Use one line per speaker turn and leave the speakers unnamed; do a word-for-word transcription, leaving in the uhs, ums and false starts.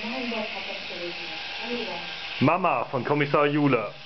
Mein Gott, hat das geregnet. Alter.
Mama von Kommissar Jule.